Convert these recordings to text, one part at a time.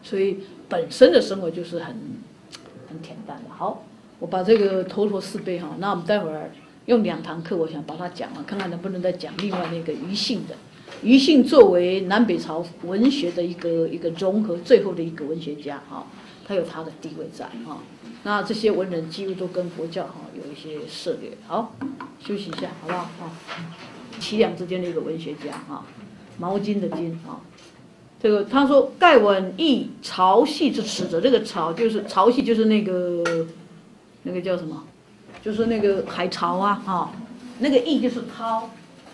所以本身的生活就是很恬淡的。好，我把这个头陀四碑哈，那我们待会儿用2堂课，我想把它讲完，看看能不能再讲另外那个庾信的。庾信作为南北朝文学的一个融合，最后的一个文学家哈，他有他的地位在哈。那这些文人几乎都跟佛教哈有一些涉猎。好，休息一下，好不好？哈，齐梁之间的一个文学家哈，毛巾的巾啊。这个他说盖闻忆潮汐之词者，这个潮就是潮汐，就是那个叫什么？就是那个海潮啊，哈，那个忆就是涛。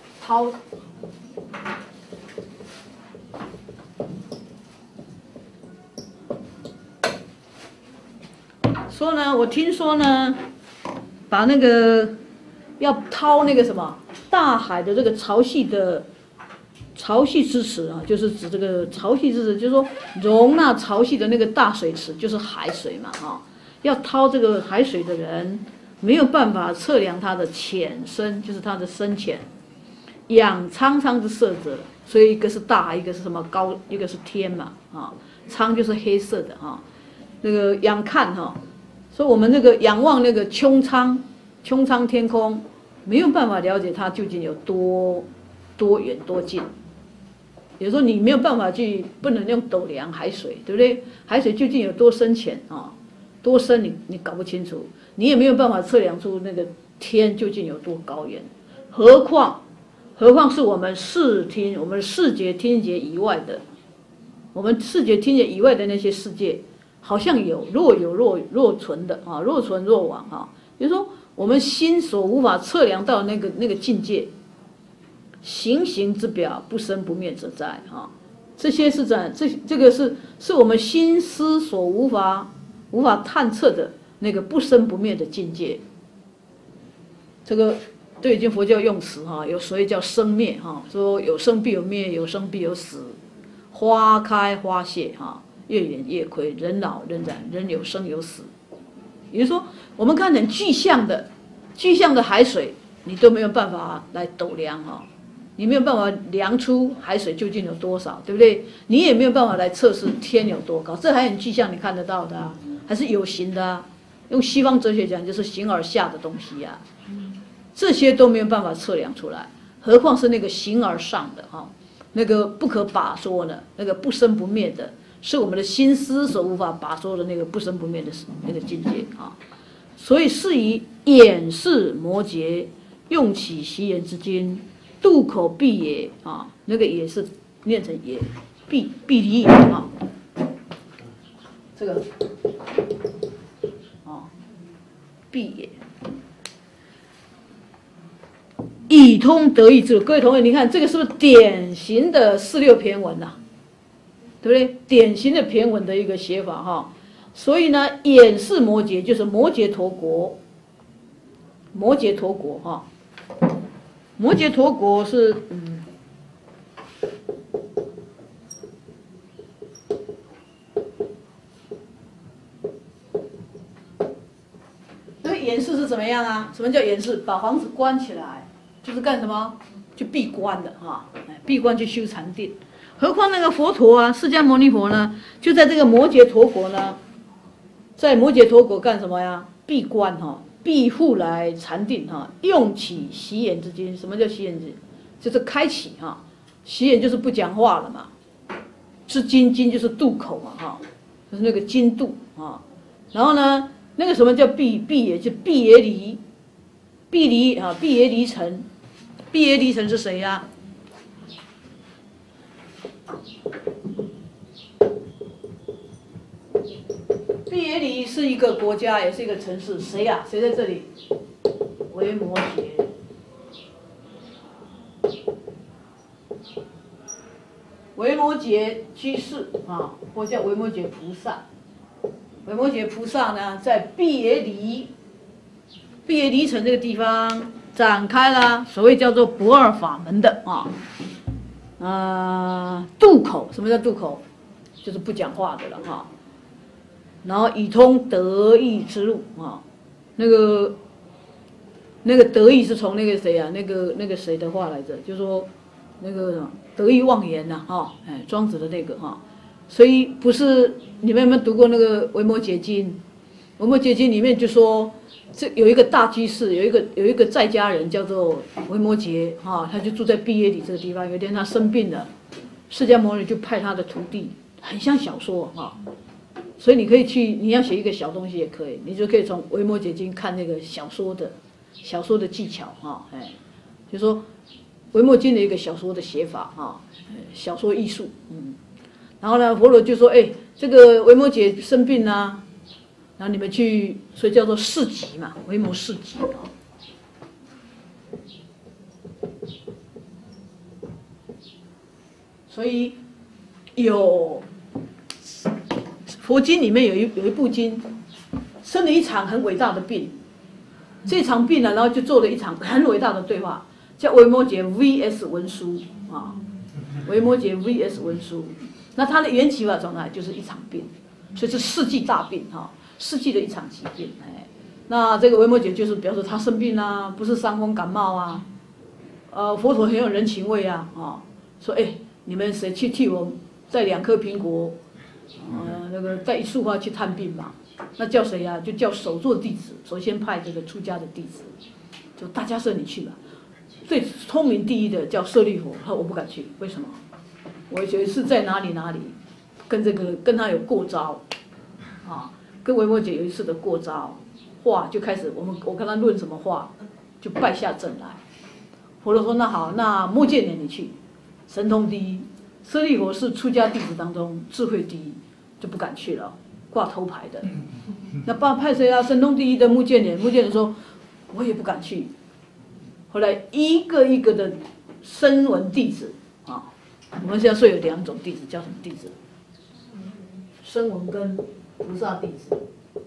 说呢，我听说呢，把那个要掏那个什么大海的这个潮汐之池啊，就是指这个潮汐之池，就是说容纳潮汐的那个大水池，就是海水嘛，哈，要掏这个海水的人没有办法测量它的浅深，就是它的深浅。仰苍苍之色者，所以一个是大海，一个是什么高，一个是天嘛，啊，苍就是黑色的哈，那个仰看哈，所以我们那个仰望那个穹苍天空，没有办法了解它究竟有多远多近。有时候你没有办法去，不能用斗量海水，对不对？海水究竟有多深浅啊？多深你搞不清楚，你也没有办法测量出那个天究竟有多高远，何况是我们视觉听觉以外的，我们视觉听觉以外的那些世界，好像若存的啊，若存若往啊。就是说，我们心所无法测量到那个境界，形形之表，不生不灭者在啊。这些是在这个是我们心思所无法探测的那个不生不灭的境界。这个。对，经佛教用词哈，有所谓叫生灭哈，说有生必有灭，有生必有死，花开花谢哈，月圆月亏，人老人长，人有生有死。也就是说，我们看很具象的海水，你都没有办法来斗量哈，你没有办法量出海水究竟有多少，对不对？你也没有办法来测试天有多高，这还很具象，你看得到的啊，还是有形的啊。用西方哲学讲，就是形而下的东西啊。这些都没有办法测量出来，何况是那个形而上的哈，那个不可把说的，那个不生不灭的，是我们的心思所无法把说的那个不生不灭的那个境界啊。所以是以眼视摩诘，用起习言之经，渡口闭也啊，那个也是念成也，闭离也啊，这个啊，闭也。以通得意之路，各位同学，你看这个是不是典型的46骈文呐、啊？对不对？典型的骈文的一个写法哈。所以呢，眼视摩诘就是摩羯陀国，摩羯陀国哈。摩羯陀国是那个眼视是怎么样啊？什么叫眼视？把房子关起来。就是干什么？去闭关的哈，闭关去修禅定。何况那个佛陀啊，释迦牟尼佛呢，就在这个摩羯陀国呢，在摩羯陀国干什么呀？闭关哈，闭户来禅定哈，用起习言之经。什么叫习言之经？就是开启哈，习言就是不讲话了嘛，之经就是渡口嘛哈，就是那个经渡啊。然后呢，那个什么叫闭也就闭也离，闭也离尘。毕业离尘是谁呀？毕业离是一个国家，也是一个城市。谁呀？谁在这里？维摩诘。维摩诘居士啊，或叫维摩诘菩萨。维摩诘菩萨呢，在毕业离城这个地方。展开了所谓叫做不二法门的渡口。什么叫渡口？就是不讲话的了哈。然后以通得意之路啊，那个得意是从那个谁啊，那个谁的话来着？就说那个得意忘言呐庄子的那个所以不是你们有没有读过那个《维摩诘经》？《维摩诘经》里面就说，这有一个大居士，有一个在家人叫做维摩诘啊，他就住在毕业里这个地方。有一天他生病了，释迦牟尼就派他的徒弟，很像小说啊。所以你可以去，你要写一个小东西也可以，你就可以从《维摩诘经》看那个小说的技巧啊，哎，就说维摩经的一个小说的写法啊，小说艺术，然后呢，佛陀就说，哎，这个维摩诘生病啊，然后你们去，所以叫做示己嘛，维摩示己啊。所以有佛经里面有一部经，生了一场很伟大的病，这场病呢，然后就做了一场很伟大的对话，叫维摩诘 VS 文殊啊，维摩诘 VS 文殊。那它的缘起法状态就是一场病，所以是世纪大病哈，世纪的一场疾病。哎，那这个维摩诘就是表示他生病啊，不是伤风感冒啊。佛陀很有人情味啊，说哎，你们谁去替我带2颗苹果，那个带1束花去探病嘛？那叫谁呀？就叫首座弟子，首先派这个出家的弟子，就大迦叶你去吧。最聪明第一的叫舍利弗，他说我不敢去，为什么？我有一次在哪里，跟他有过招，跟维摩诘有一次的过招，话就开始我跟他论什么话，就败下阵来。佛陀说那好，那目犍连你去，神通第一，舍利弗是出家弟子当中智慧第一，就不敢去了，挂头牌的。那派谁啊？神通第一的目犍连，目犍连说我也不敢去。后来一个一个的声闻弟子啊，我们现在说有2种弟子，叫什么弟子？声闻跟菩萨弟子。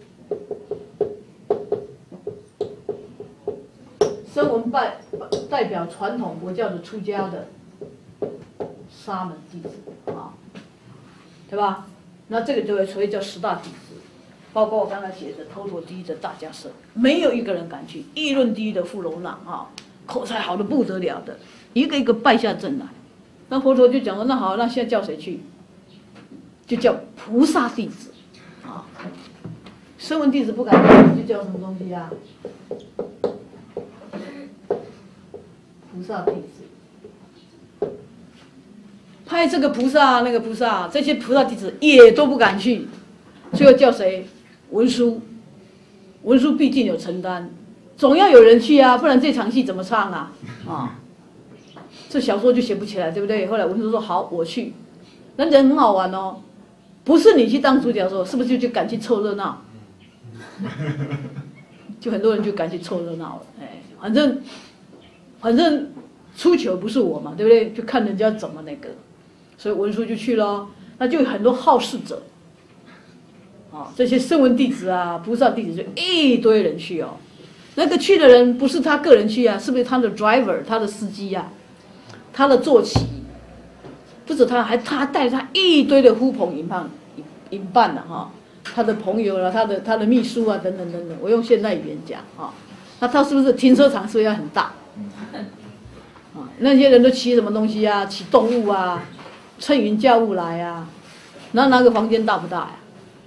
声闻代表传统佛教的出家的沙门弟子啊，对吧？那这个就会所以叫10大弟子，包括我刚才写的头陀第一的大迦叶，没有一个人敢去。议论第一的富楼那啊，口才好的不得了的，一个一个败下阵来。那佛陀就讲说，那好，那现在叫谁去？就叫菩萨弟子啊。声闻弟子不敢去，就叫什么东西啊？菩萨弟子。派这个菩萨那个菩萨，这些菩萨弟子也都不敢去，最后叫谁？文殊。文殊毕竟有承担，总要有人去啊，不然这场戏怎么唱啊？这小说就写不起来，对不对？后来文殊说好，我去。那人很好玩哦，不是你去当主角的时候，是不是就敢去凑热闹？就很多人就敢去凑热闹了，哎，反正出糗不是我嘛，对不对？就看人家怎么那个，所以文殊就去了，那就有很多好事者，这些声闻弟子啊、菩萨弟子就一堆人去哦。那个去的人不是他个人去啊，是不是他的 driver、他的司机啊、他的坐骑？不止他，他带着他一堆的呼朋引伴了哈，他的朋友啦、他的秘书啊等等等等。我用现代语言讲啊，那他是不是停车场是不是要很大？那些人都骑什么东西啊？骑动物啊，乘云驾雾来啊。那个房间大不大呀？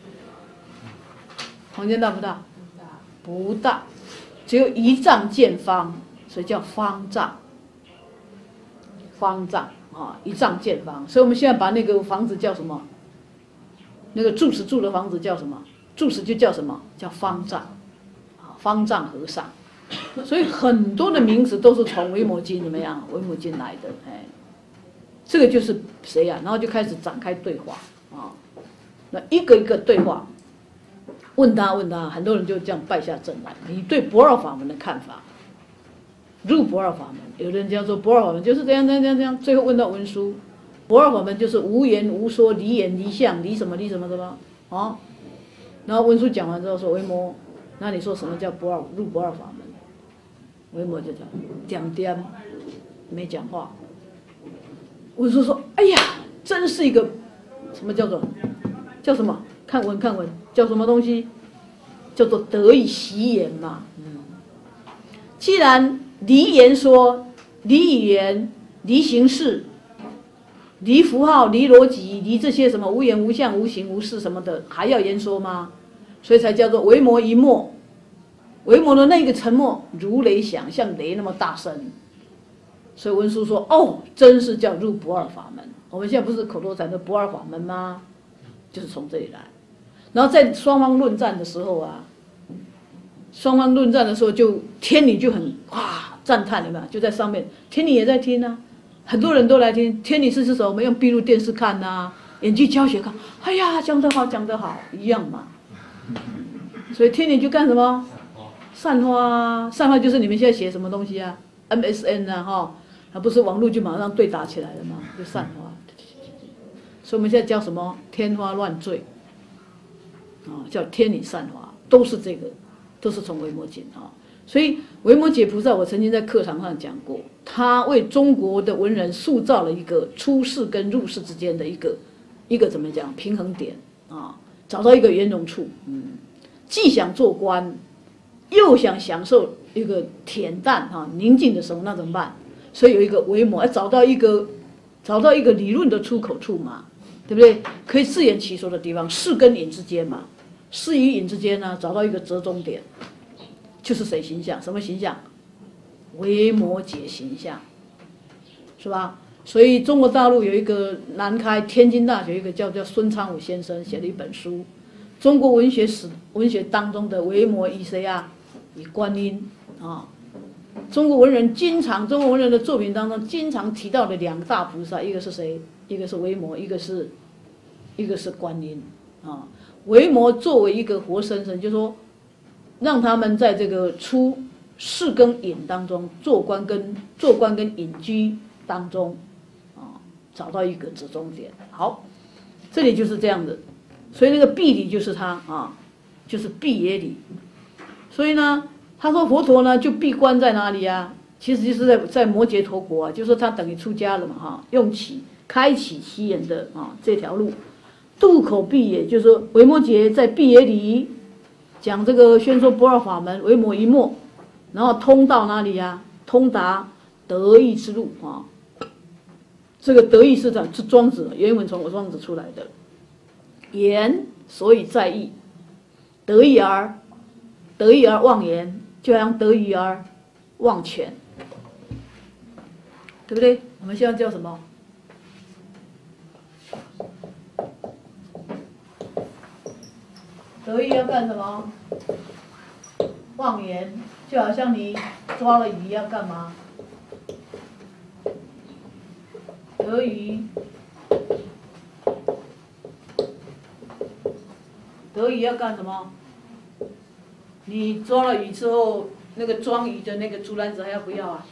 房间大不大？不大，只有1丈见方，所以叫方丈。方丈1丈见方，所以我们现在把那个房子叫什么？那个住持住的房子叫什么？住持就叫什么？叫方丈，方丈和尚。所以很多的名词都是从维摩经怎么样？维摩经来的，哎，这个就是谁呀？然后就开始展开对话啊，那一个一个对话，问他，很多人就这样败下阵来。你对不二法门的看法？入不二法门，有人讲说不二法门就是这样，最后问到文殊，不二法门就是无言无说，离言离相，离什么啊？然后文殊讲完之后说维摩，那你说什么叫入不二法门？维摩就讲点没讲话。文殊说：“哎呀，真是一个什么叫什么？看文叫什么东西？叫做得以习言嘛。既然离言说、离语言、离形式， 离符号、离逻辑、离这些什么无言、无相、无形、无事什么的，还要言说吗？所以才叫做维摩一默。维摩的那个沉默，如雷响，像雷那么大声。所以文殊说：“哦，真是叫入不二法门。”我们现在不是口头禅的不二法门吗？就是从这里来。然后在双方论战的时候啊，就天女就很哇赞叹，有没有？就在上面，天女也在听啊，很多人都来听。天女是什么？我们用闭路电视看啊，眼睛教学看，哎呀，讲得好，讲得好，一样嘛。所以天女就干什么？散花啊，散花就是你们现在写什么东西啊 ？MSN 啊，哈，不是网络就马上对打起来了嘛，就散花。所以我们现在叫什么？天花乱坠，啊，叫天女散花，都是这个，都是从维摩诘啊。所以维摩诘菩萨，我曾经在课堂上讲过，他为中国的文人塑造了一个出世跟入世之间的一个怎么讲平衡点啊，找到一个圆融处，既想做官。又想享受一个恬淡宁静的时候，那怎么办？所以有一个维摩，要找到一个理论的出口处嘛，对不对？可以自圆其说的地方，事跟隐之间嘛，事与隐之间呢，找到一个折中点，就是谁形象？什么形象？维摩诘形象，是吧？所以中国大陆有一个南开天津大学一个叫孙昌武先生写了一本书，中国文学当中的维摩以谁啊？以观音啊，中国文人的作品当中经常提到的两个大菩萨，一个是谁？一个是维摩，一个是观音啊。维摩作为一个活生生，就是说让他们在这个出世跟隐当中，做官跟隐居当中啊，找到一个折中点。好，这里就是这样的，所以那个闭理就是他啊，就是闭也理。所以呢，他说佛陀呢就闭关在哪里啊？其实就是在摩羯陀国啊，就是说他等于出家了嘛哈，开启西眼的这条路，渡口闭也，就是说维摩诘在闭也里讲这个宣说不二法门，维摩一默，然后通到哪里呀？通达得意之路啊。这个得意是庄子原文从庄子出来的，言所以在意，得意而忘言，就好像得意而忘权，对不对？我们现在叫什么？得意要干什么？忘言，就好像你抓了鱼要干嘛？得鱼要干什么？你抓了鱼之后，那个装鱼的那个竹篮子还要不要啊？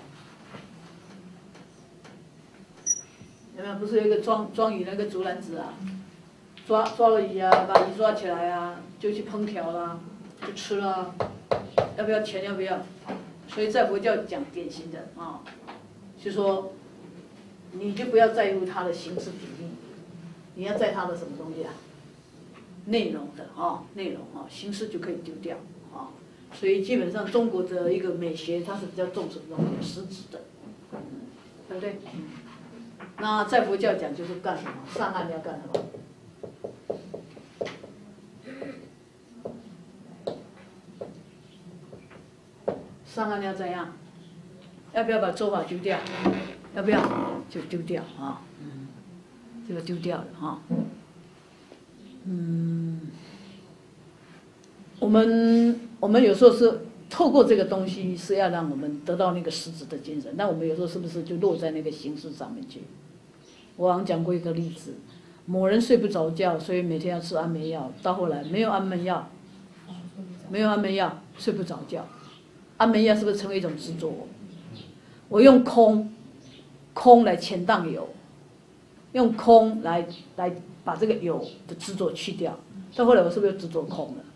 有没有？不是有一个装鱼那个竹篮子啊？抓了鱼啊，把鱼抓起来啊，就去烹调啦，就吃啦，要不要钱？要不要？所以在佛教讲典型的啊，就说你就不要在乎它的形式比例，你要在它的什么东西啊？内容的内容形式就可以丢掉啊。所以基本上中国的一个美学，它是比较重视这种实质的，对不对？那在佛教讲就是干什么？上岸要干什么？上岸要怎样？要不要把做法丢掉？要不要？就丢掉啊。这个丢掉了哈。我们有时候是透过这个东西，是要让我们得到那个实质的精神。那我们有时候是不是就落在那个形式上面去？我好像讲过一个例子，某人睡不着觉，所以每天要吃安眠药，到后来没有安眠药，睡不着觉。安眠药是不是成为一种执着？我用空来潜荡有，用空来把这个有的执着去掉。到后来我是不是又执着空了？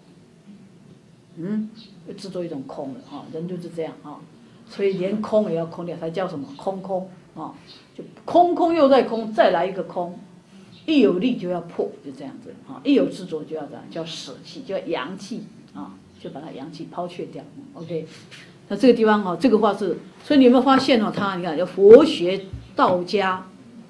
又执着一种空了人就是这样所以连空也要空掉，才叫什么空就空又在空，再来一个空，一有力就要破，就这样子一有执着就要这样，叫舍弃，叫扬弃就把它扬弃抛却掉。OK， 那这个地方这个话是，所以你有没有发现它你看有佛学、道家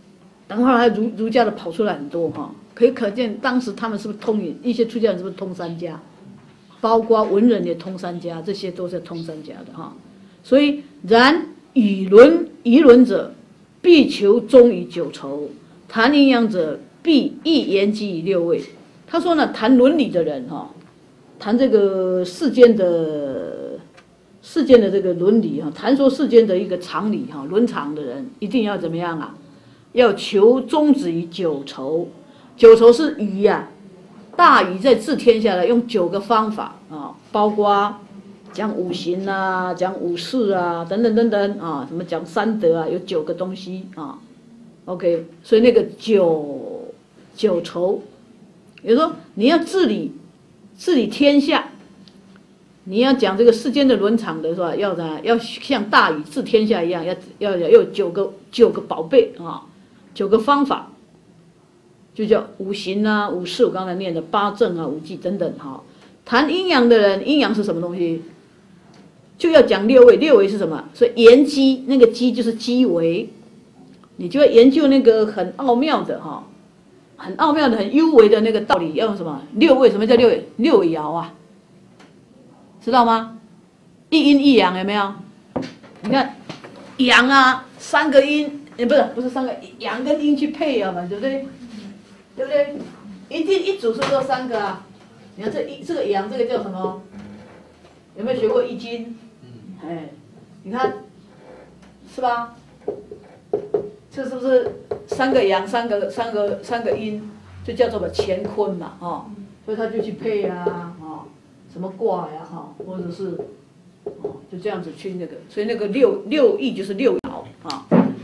等会儿还儒家的跑出来很多哈，可见当时他们是不是通一些出家人是不是通三家，包括文人也通三家，这些都是通三家的哈。所以然议论者，必求忠于九畴；谈阴阳者，必亦言机于六位。他说呢，谈伦理的人哈，谈这个世间的这个伦理哈，谈说世间的一个常理哈，伦常的人一定要怎么样啊？要求宗旨于九畴。九畴是禹呀，大禹在治天下来用9个方法啊，包括讲五行啊，讲五事啊，等等等等啊，什么讲三德啊，有9个东西啊。OK， 所以那个九畴，也就是说你要治理天下，你要讲这个世间的伦常的是吧？要像大禹治天下一样，要有9个宝贝啊，9个方法，就叫五行啊、五事，我刚才念的八正啊、五纪等等哈。谈阴阳的人，阴阳是什么东西？就要讲六位，六位是什么？所以研机，那个机就是机微，你就要研究那个很奥妙的哈，很奥妙的、很幽微的那个道理，要用什么？六位，什么叫六位？六爻啊，知道吗？一阴一阳有没有？你看阳啊，3个阴，不是3个阳跟阴去配啊嘛，对不对？对不对？一定一组是不是3个啊？你看这个阳，这个叫什么？有没有学过易经？哎，你看，是吧？这是不是3个阳，三个阴，就叫做乾坤嘛，哦，所以他就去配啊，哦，什么卦呀，哈，或者是，哦，就这样子去那个，所以那个六艺就是6爻啊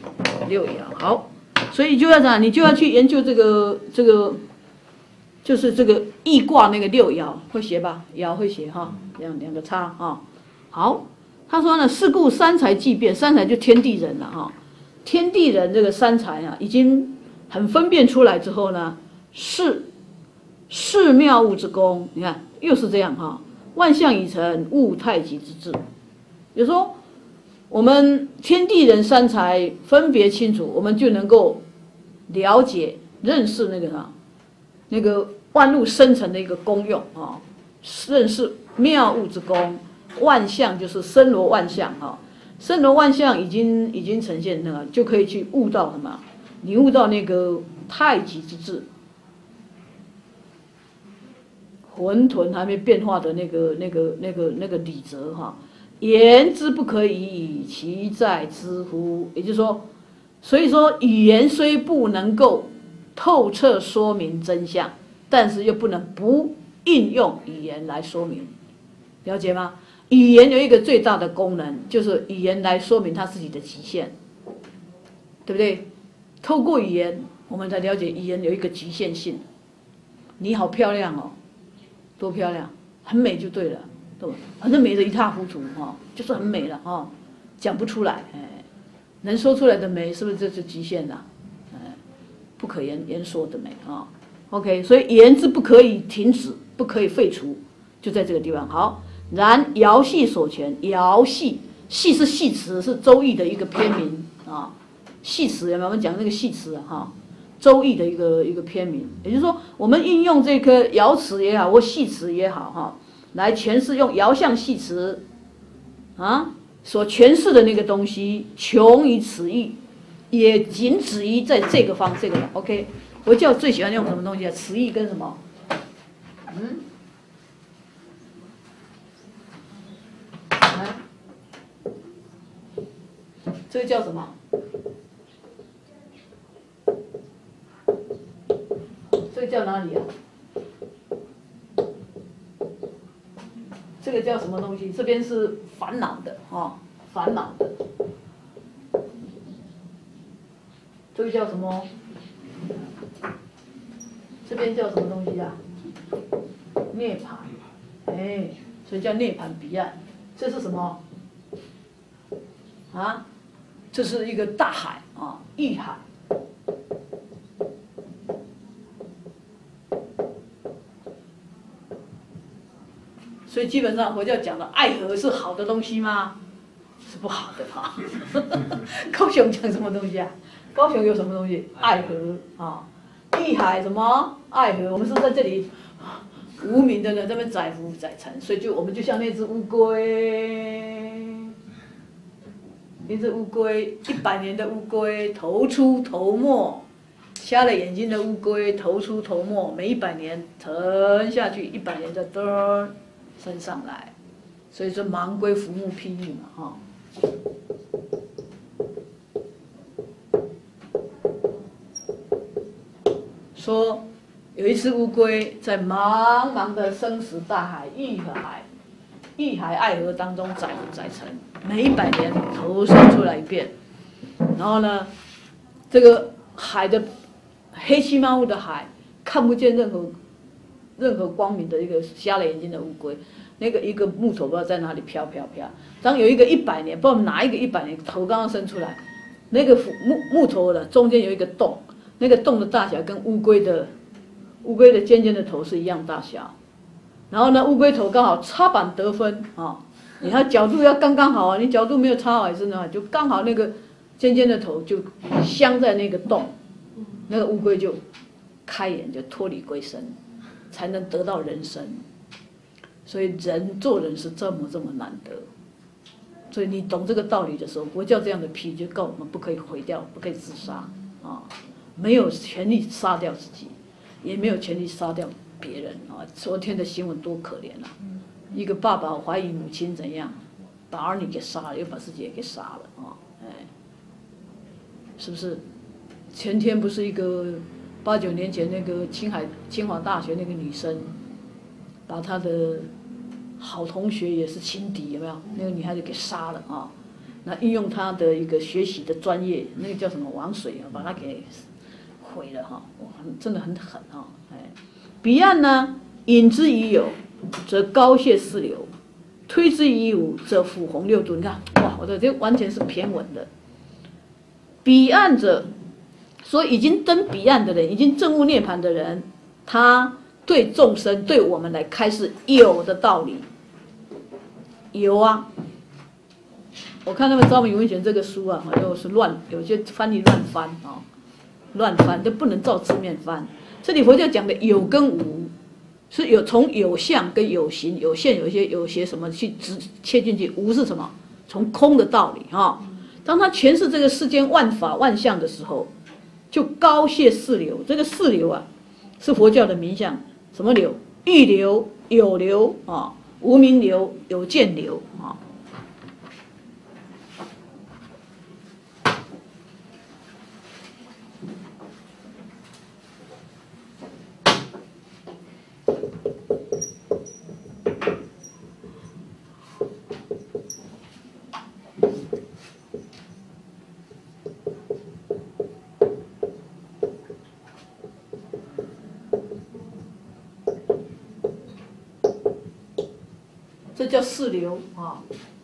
，6爻好，所以就要讲，你就要去研究这个，就是这个易卦那个6爻，会写吧？爻会写哈，两个叉哈，好。他说呢，是故三才既变，三才就天地人了哈。天地人这个三才啊，已经很分辨出来之后呢，是妙物之功。你看又是这样哈，万象已成，物太极之至。有时候我们天地人三才分别清楚，我们就能够了解、认识那个万物生成的一个功用啊，认识妙物之功。万象就是森罗万象哈，森罗万象已经呈现那个，就可以去悟到什么？领悟到那个太极之至，混沌还没变化的那个理则哈。言之不可以以其在之乎？也就是说，所以说语言虽不能够透彻说明真相，但是又不能不应用语言来说明，了解吗？语言有一个最大的功能，就是语言来说明它自己的极限，对不对？透过语言，我们才了解语言有一个局限性。你好漂亮哦，多漂亮，很美就对了，对吧？反正美得一塌糊涂哈，就是很美了哈，讲不出来，哎，能说出来的美是不是这是极限的？哎，不可言说的美啊。OK， 所以言之不可以停止，不可以废除，就在这个地方。好。然爻系所全，爻系是系辞，是周易的一个篇名啊。系辞有没有？我们讲那个系辞啊，哈，周易的一个篇名。也就是说，我们运用这个爻辞也好，或系辞也好，哈，来诠释用爻象系辞啊所诠释的那个东西，穷于此意，也仅止于在这个这个 OK。佛教最喜欢用什么东西啊？词义跟什么？这个叫什么？这个叫哪里啊？这个叫什么东西？这边是烦恼的啊，烦恼的。这个叫什么？这边叫什么东西啊？涅槃，哎，所以叫涅槃彼岸。这是什么？啊？这是一个大海啊，义海。所以基本上佛教讲的爱河是好的东西吗？是不好的哈。高雄讲什么东西啊？ 高雄有什么东西？爱河啊，义海什么爱河？我们是在这里无名的呢，这边载浮载沉，所以我们就像那只乌龟，一只乌龟，100年的乌龟，头出头没，瞎了眼睛的乌龟，头出头没，每100年沉下去，100年再噔升上来，所以说盲龟浮木霹雳嘛，哈。说有一只乌龟在茫茫的生死大海义海爱河当中载浮载沉，每100年头伸出来一遍，然后呢，这个海的黑漆麻乌的海，看不见任何光明的一个瞎了眼睛的乌龟，那个一个木头不知道在哪里飘。当有一个100年，不知道哪一个100年头刚刚伸出来，那个木头的中间有一个洞。那个洞的大小跟乌龟的尖尖的头是一样大小，然后呢，乌龟头刚好插板得分啊，你看角度要刚刚好啊，你角度没有插好也是呢，就刚好那个尖尖的头就镶在那个洞，那个乌龟就开眼就脱离龟身，才能得到人生。所以做人是这么难得，所以你懂这个道理的时候，佛教这样的批就告诉我们不可以毁掉，不可以自杀啊。没有权利杀掉自己，也没有权利杀掉别人啊！昨天的新闻多可怜啊！一个爸爸怀疑母亲怎样，把儿女给杀了，又把自己也给杀了啊！哎，是不是？前天不是一个8、9年前那个清华大学那个女生，把她的好同学也是情敌有没有？那个女孩子给杀了啊！那运用她的一个学习的专业，那个叫什么王水啊，把她给毁了哈，真的很狠哈！哎，彼岸呢，引之以有，则高谢四流；推之以无，则俯鸿六度。你看，哇，我的这完全是骈文的。彼岸者，说已经登彼岸的人，已经证悟涅槃的人，他对众生，对我们来开示有的道理。有啊，我看他们招明文选这个书啊，又是有些翻译乱翻啊。乱翻都不能照字面翻。这里佛教讲的有跟无，是有从有相跟有形、有现、有些什么去切进去。无是什么？从空的道理哈。当他诠释这个世间万法万象的时候，就高谢四流。这个四流啊，是佛教的名相。什么流？欲流、有流啊，无明流、有见流啊。这叫四流啊。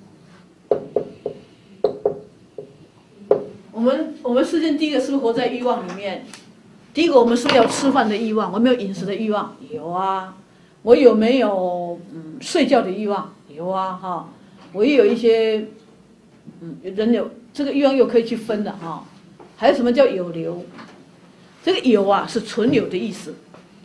我们世间第一个是不是活在欲望里面？第一个我们是不是有吃饭的欲望？我们有饮食的欲望？有啊。我有没有睡觉的欲望？有啊哈。我也有一些人有这个欲望又可以去分的哈。还有什么叫有流？这个有啊是存有的意思。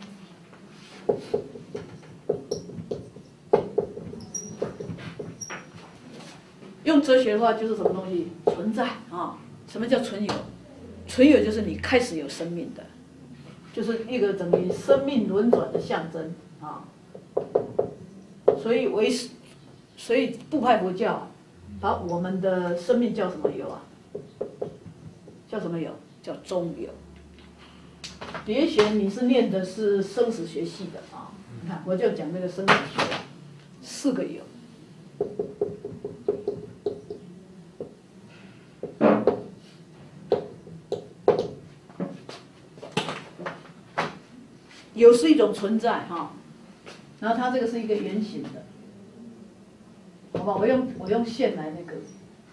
用哲学的话就是什么东西存在啊？什么叫存有？存有就是你开始有生命的，就是一个等于生命轮转的象征啊。所以部派佛教把我们的生命叫什么有啊？叫什么有？叫中有。别嫌你是念的是生死学系的啊，你看我就讲那个生死学，4个有。有是一种存在哈，然后它这个是一个圆形的，好吧？我用线来那个。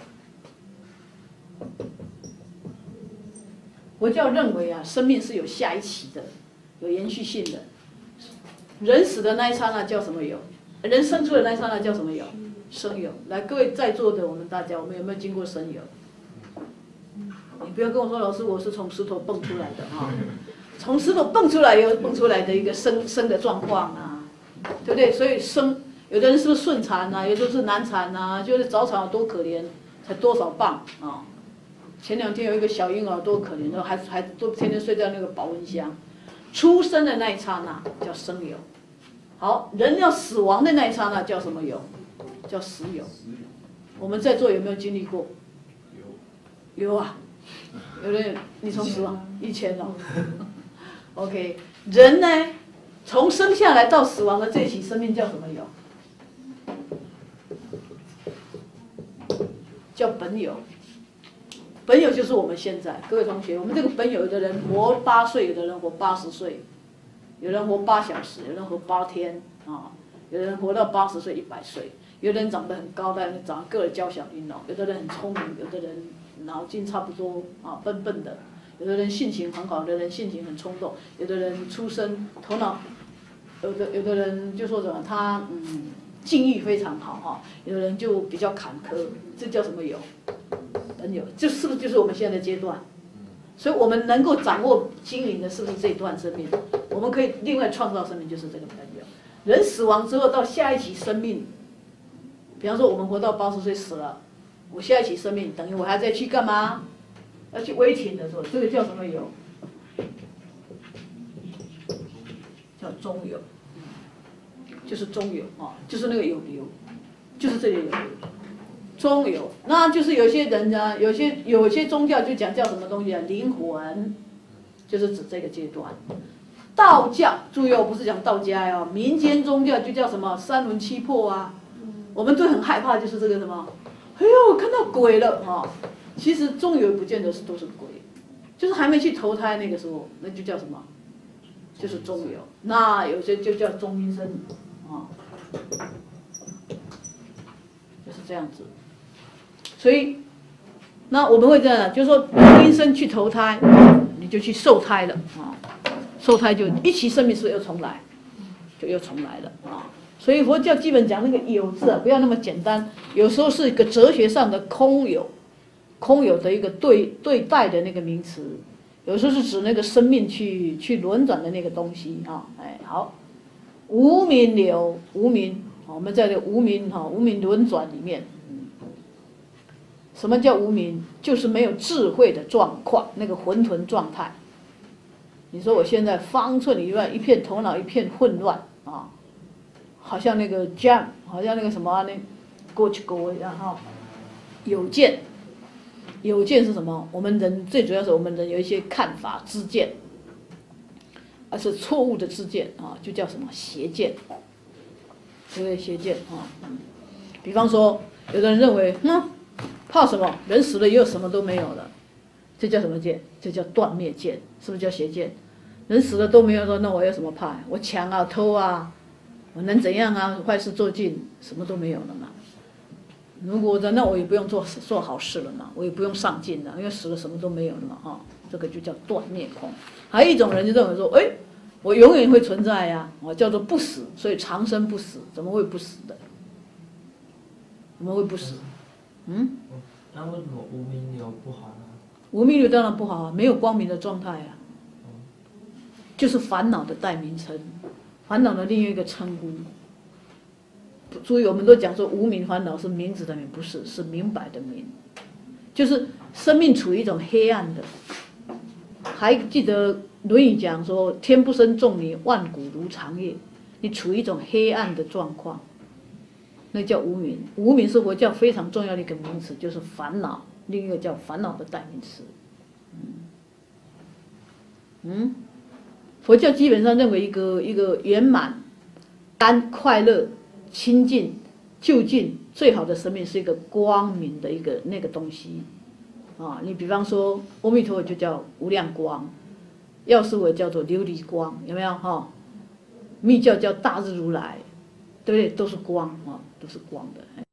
佛教认为啊，生命是有下一期的，有延续性的。人死的那一刹那叫什么有？人生出的那一刹那叫什么有？生有。来，各位在座的我们大家，我们有没有经过生有？你不要跟我说老师我是从石头蹦出来的啊，从石头蹦出来有蹦出来的一个生的状况啊，对不对？所以生有的人是不是顺产啊，有的是难产啊，就是早产有多可怜，才多少磅啊？前2天有一个小婴儿多可怜，还都天天睡在那个保温箱，出生的那一刹那叫生有。好，人要死亡的那一刹那叫什么有？叫死有。我们在座有没有经历过？有啊，有人你从死亡以前哦。OK， 人呢，从生下来到死亡的这起生命叫什么有？叫本有。本有就是我们现在，各位同学，我们这个本有，有的人活8岁，有的人活80岁，有人活8小时，有人活8天啊，有人活到80岁、100岁，有的人长得很高，但是长得个儿娇小玲珑，有的人很聪明，有的人脑筋差不多啊，笨笨的，有的人性情很好，有的人性情很冲动，有的人出身头脑，有的人就说什么他境遇非常好哈，有的人就比较坎坷，这叫什么有？本有，这是不是就是我们现在的阶段？所以我们能够掌握经营的是不是这一段生命？我们可以另外创造生命，就是这个本有。人死亡之后到下一期生命，比方说我们活到80岁死了，我下一期生命等于我还在去干嘛？要去微停的时候，这个叫什么有？叫中有，就是中有啊，就是那个有流，就是这里有流。中有，那就是有些人呢，有些宗教就讲叫什么东西啊？灵魂，就是指这个阶段。道教，注意哦，不是讲道家哟，民间宗教就叫什么3魂7魄啊。我们都很害怕，就是这个什么，哎呦，看到鬼了啊！其实中有不见得都是鬼，就是还没去投胎那个时候，那就叫什么？就是中有。那有些就叫中阴身啊，就是这样子。所以，那我们会这样，就是说，阴身去投胎，你就去受胎了啊，受胎就一起生命是又重来，就又重来了啊。所以佛教基本讲那个有字啊，不要那么简单，有时候是一个哲学上的空有，空有的一个对待的那个名词，有时候是指那个生命去轮转的那个东西啊。哎，好，无明流，无明，我们在这无明无明轮转里面。什么叫无明？就是没有智慧的状况，那个混沌状态。你说我现在方寸里外一片头脑一片混乱啊，好像那个 jam， 好像那个什么那过去狗一样哈。有见，有见是什么？我们人最主要是我们人有一些看法知见，而是错误的知见啊，就叫什么邪见，对不对？邪见啊。比方说，有的人认为，怕什么？人死了以后什么都没有了，这叫什么见？这叫断灭见，是不是叫邪见？人死了都没有了，那我有什么怕？我抢啊偷啊，我能怎样啊？坏事做尽，什么都没有了嘛。如果那我也不用做好事了嘛，我也不用上进了，因为死了什么都没有了嘛啊，这个就叫断灭空。还有一种人就认为说，我永远会存在呀，我叫做不死，所以长生不死，怎么会不死的？怎么会不死？ 那为什么无明流不好呢？ 无明流当然不好啊，没有光明的状态啊，就是烦恼的代名称，烦恼的另一个称呼。注意，我们都讲说无明烦恼是名字的名，不是，是明白的明，就是生命处于一种黑暗的。还记得《论语》讲说“天不生仲尼，万古如长夜”，你处于一种黑暗的状况。那叫无明，无明是佛教非常重要的一个名词，就是烦恼，另一个叫烦恼的代名词。佛教基本上认为一个圆满、快乐、清净、就近最好的生命是一个光明的一个那个东西啊。你比方说，阿弥陀佛就叫无量光，药师佛叫做琉璃光，有没有哈？密教叫大日如来，对不对？都是光啊。都是光的，